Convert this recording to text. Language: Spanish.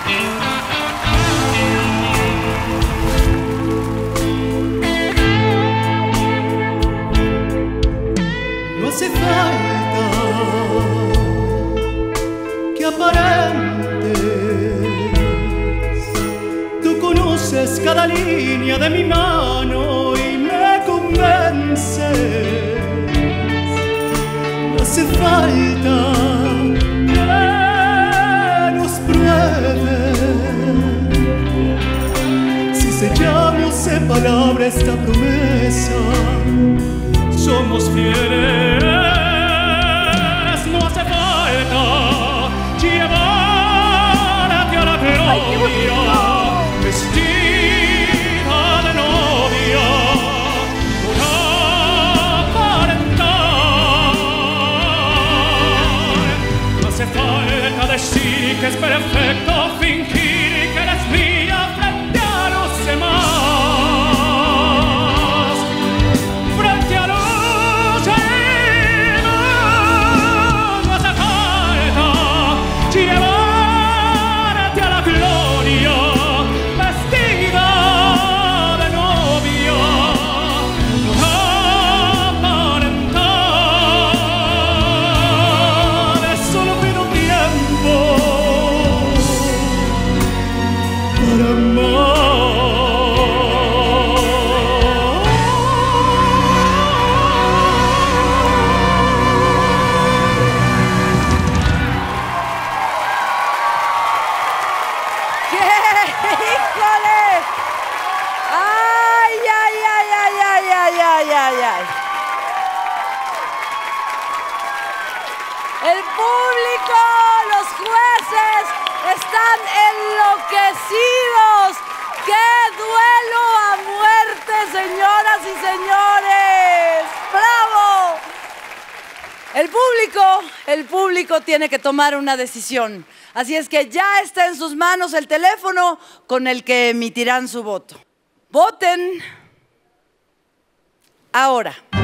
No hace falta que aparentes, tú conoces cada línea de mi mano y me convences. No hace falta que nos pruebes, si se llama o se palabra esta promesa, somos fieles. No hace falta llevarte a la gloria, vestida de novia, por aparentar. No hace falta decir que es perfecto, fingir que eres mía frente a los demás. Llevarte a la gloria, vestida de novia, no aparentar. Solo pido tiempo para amar. ¡Híjole! ¡Ay, ay, ay, ay, ay, ay, ay, ay, ay! El público, los jueces están enloquecidos. ¡Qué duelo a muerte, señoras y señores! ¡Bravo! El público tiene que tomar una decisión. Así es que ya está en sus manos el teléfono con el que emitirán su voto. Voten ahora.